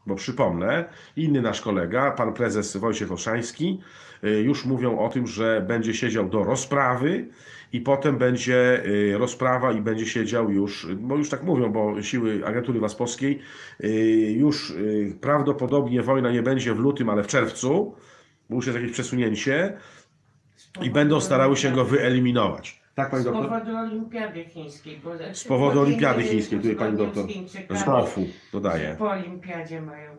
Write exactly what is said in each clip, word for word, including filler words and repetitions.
Bo przypomnę, inny nasz kolega, pan prezes Wojciech Olszański, już mówią o tym, że będzie siedział do rozprawy i potem będzie rozprawa i będzie siedział już, bo już tak mówią, bo siły agentury waspowskiej, już prawdopodobnie wojna nie będzie w lutym, ale w czerwcu, bo już jest jakieś przesunięcie i będą starały się go wyeliminować. Tak, pani doktor? Z powodu olimpiady chińskiej. Bo z powodu olimpiady chińskiej, tutaj pani doktor z O F U dodaje. Po olimpiadzie mają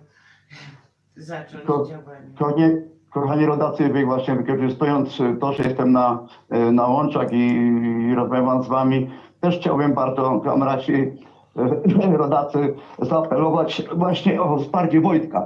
zacząć to, działanie. To nie, kochani rodacy, wy właśnie wykorzystując to, że jestem na, na łączach i, i rozmawiam z wami, też chciałbym bardzo, kamraci, rodacy, zaapelować właśnie o wsparcie Wojtka.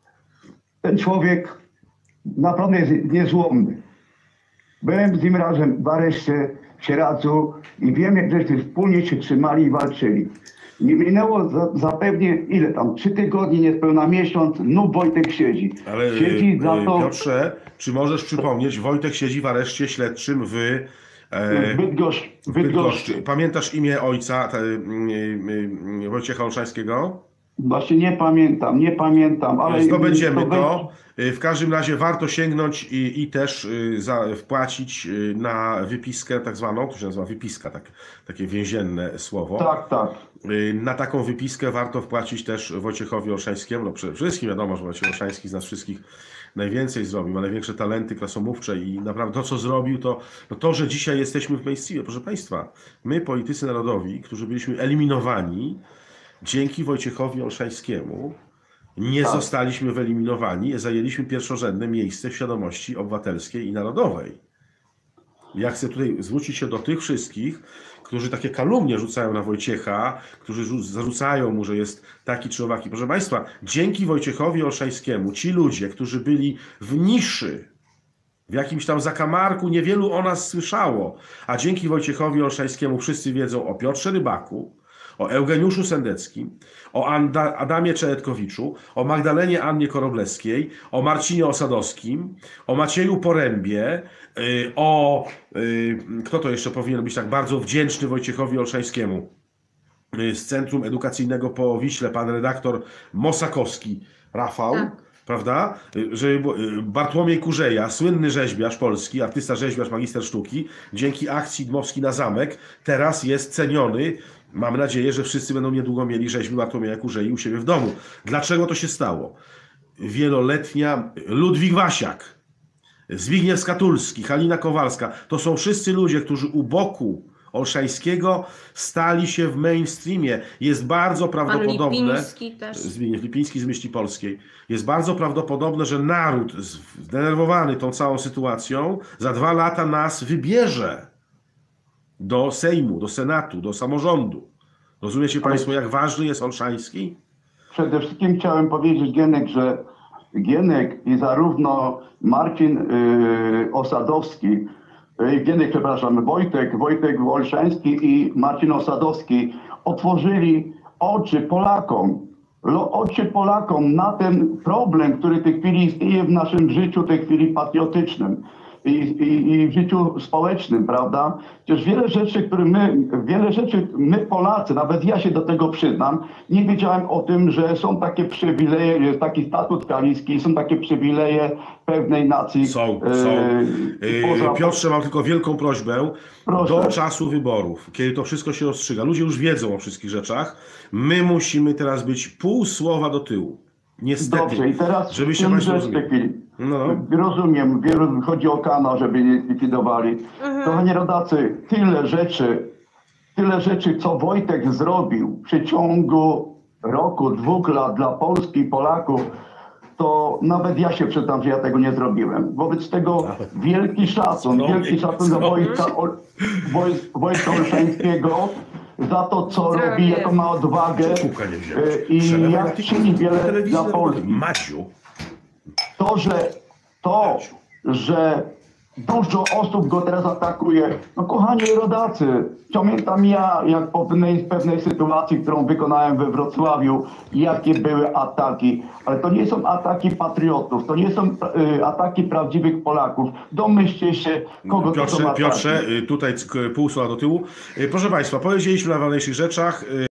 Ten człowiek naprawdę jest niezłomny. Byłem z nim razem w areszcie w Sieradzu i wiem, jak żeśmy wspólnie się trzymali i walczyli. Nie minęło za, zapewnie ile tam, trzy tygodnie, niespełna miesiąc, no Wojtek siedzi. Ale siedzi za to... Piotrze, czy możesz przypomnieć, Wojtek siedzi w areszcie śledczym w e, Bydgoszczy. Bydgoszczy. Pamiętasz imię ojca te, y, Wojciecha Olszańskiego? Właśnie nie pamiętam, nie pamiętam, ale... Zdobędziemy to. to. W każdym razie warto sięgnąć i, i też za, wpłacić na wypiskę tak zwaną, to się nazywa wypiska, tak, takie więzienne słowo. Tak, tak. Na taką wypiskę warto wpłacić też Wojciechowi Olszańskiemu. No przede wszystkim wiadomo, że Wojciech Olszański z nas wszystkich najwięcej zrobił, ma największe talenty klasomówcze i naprawdę to, co zrobił, to no to, że dzisiaj jesteśmy w mainstreamie. Proszę Państwa, my politycy narodowi, którzy byliśmy eliminowani, dzięki Wojciechowi Olszańskiemu nie tak. zostaliśmy wyeliminowani, zajęliśmy pierwszorzędne miejsce w świadomości obywatelskiej i narodowej. Ja chcę tutaj zwrócić się do tych wszystkich, którzy takie kalumnie rzucają na Wojciecha, którzy zarzucają mu, że jest taki czy owaki. Proszę Państwa, dzięki Wojciechowi Olszańskiemu ci ludzie, którzy byli w niszy, w jakimś tam zakamarku, niewielu o nas słyszało, a dzięki Wojciechowi Olszańskiemu wszyscy wiedzą o Piotrze Rybaku, o Eugeniuszu Sendeckim, o Adamie Czeretkowiczu, o Magdalenie Annie Koroblewskiej, o Marcinie Osadowskim, o Macieju Porębie, o... Kto to jeszcze powinien być tak bardzo wdzięczny Wojciechowi Olszańskiemu? Z Centrum Edukacyjnego po Wiśle, pan redaktor Mosakowski, Rafał. Tak. Prawda? Że Bartłomiej Kurzeja, słynny rzeźbiarz polski, artysta rzeźbiarz, magister sztuki, dzięki akcji Dmowski na zamek, teraz jest ceniony. Mam nadzieję, że wszyscy będą niedługo mieli rzeźby Bartłomieja Kurzei u siebie w domu. Dlaczego to się stało? Wieloletnia Ludwik Wasiak, Zbigniew Skatulski, Halina Kowalska, to są wszyscy ludzie, którzy u boku Olszańskiego stali się w mainstreamie. Jest bardzo prawdopodobne... Lipiński też. Zbigniew Lipiński z Myśli Polskiej. Jest bardzo prawdopodobne, że naród zdenerwowany tą całą sytuacją za dwa lata nas wybierze do Sejmu, do Senatu, do samorządu. Rozumiecie Państwo, jak ważny jest Olszański? Przede wszystkim chciałem powiedzieć, Gienek, że Gienek i zarówno Marcin yy, Osadowski, yy, Gienek, przepraszam, Wojtek, Wojtek Olszański i Marcin Osadowski otworzyli oczy Polakom, lo, oczy Polakom na ten problem, który w tej chwili istnieje w naszym życiu, w tej chwili patriotycznym. I, i, i w życiu społecznym, prawda? Przecież wiele rzeczy, które my, wiele rzeczy my Polacy, nawet ja się do tego przyznam, nie wiedziałem o tym, że są takie przywileje, jest taki statut kaliski, są takie przywileje pewnej nacji. Są, są. Yy, poza... Piotrze, mam tylko wielką prośbę. Proszę. Do czasu wyborów, kiedy to wszystko się rozstrzyga, ludzie już wiedzą o wszystkich rzeczach, my musimy teraz być pół słowa do tyłu. Niestety, dobrze, i teraz żeby się Państwo rozumieli. No. Rozumiem, chodzi o kanał, żeby nie zlikwidowali. Mhm. Kochani rodacy, tyle rzeczy, tyle rzeczy, co Wojtek zrobił w przeciągu roku, dwóch lat dla Polski i Polaków, to nawet ja się przyznam, że ja tego nie zrobiłem. Wobec tego wielki szacun, no, wielki szacun dla Wojtka, Wojtka Olszańskiego za to, co Zdrowie. robi, jaką ma odwagę i jak czyni wiele dla Polski. Maciu. To, że to, że dużo osób go teraz atakuje. No kochani rodacy, pamiętam ja, jak po pewnej, pewnej sytuacji, którą wykonałem we Wrocławiu, jakie były ataki. Ale to nie są ataki patriotów, to nie są y, ataki prawdziwych Polaków. Domyślcie się, kogo Piotrze, to są ataki. Piotrze, tutaj pół słowa do tyłu. Proszę Państwa, powiedzieliśmy o najważniejszych rzeczach.